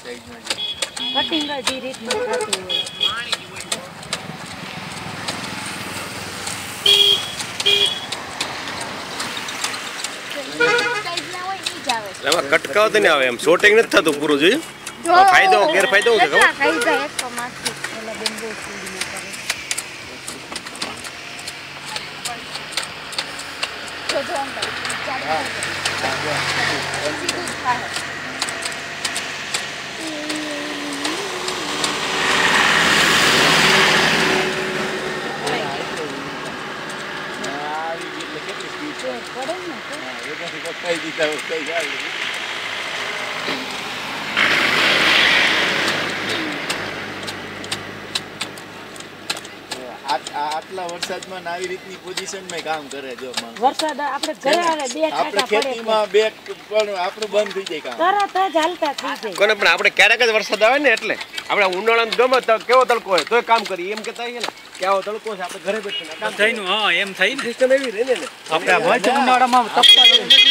Cutting જ એ રીતનું થતું હોય. એમાં કટકાવ તો નહીં આવે એમ શોર્ટિંગ નથી થતું પૂરું જોયું ફાયદો ગેરફાયદો શું છે ખાઈ જાય એક તો માથું એટલે બેંબો ચૂડી ન કરે તો જો અંકલ સીધું થાય આટલા વરસાદમાં આવી રીતની પોઝિશનમાં કામ કરે જો વરસાદ આપણે ઘરે આવે બે આપણે ખેતીમાં બે પણ આપણું બંધ થઈ જાય કામ તરત જ હાલતા થઈ જાય કોને પણ આપણે ક્યારેક જ વરસાદ આવે ને એટલે આપણે ઉનાળામાં ગમે તો કેવો તડકો હોય તોય કામ કરીએ એમ કહેતા છે ને કે આવો તડકો છે આપણે ઘરે બેઠીને કામ થઈનું એમ થઈ ને સિસ્ટમ એવી રહે ને આપણે ઉનાળામાં તપતા